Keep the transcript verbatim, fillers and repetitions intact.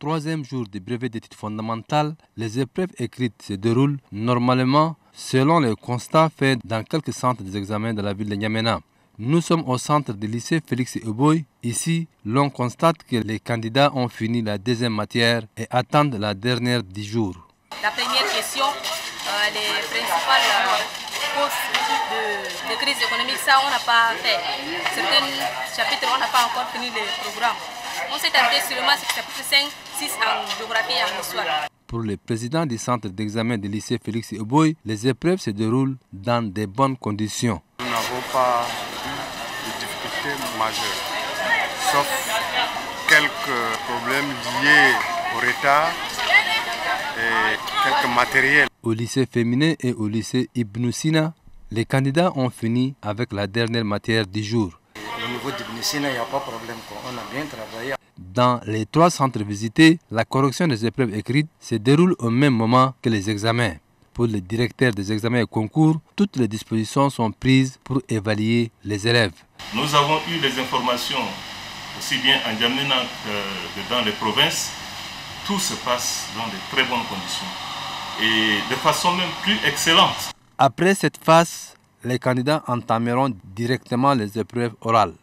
troisième jour du brevet d'études fondamentales, les épreuves écrites se déroulent normalement selon les constats faits dans quelques centres des examens de la ville de N'Djamena. Nous sommes au centre du lycée Félix Houphouët. Ici, l'on constate que les candidats ont fini la deuxième matière et attendent la dernière dix jours. La première question, euh, les principales euh, causes de, de crise économique, ça on n'a pas fait. Certains chapitres, on n'a pas encore fini le programme. On s'est arrêté seulement sur chapitre cinq, six en géographie et en histoire. Pour le président du centre d'examen du lycée Félix Houphouët, les épreuves se déroulent dans de bonnes conditions. Nous n'avons pas eu de difficultés majeures, sauf quelques problèmes liés au retard et quelques matériels. Au lycée féminin et au lycée Ibn Sina, les candidats ont fini avec la dernière matière du jour. Au niveau d'Ibn Sina, il n'y a pas de problème, on a bien travaillé. Dans les trois centres visités, la correction des épreuves écrites se déroule au même moment que les examens. Pour le directeur des examens et concours, toutes les dispositions sont prises pour évaluer les élèves. Nous avons eu les informations, aussi bien en N'Djamena que dans les provinces. Tout se passe dans de très bonnes conditions et de façon même plus excellente. Après cette phase, les candidats entameront directement les épreuves orales.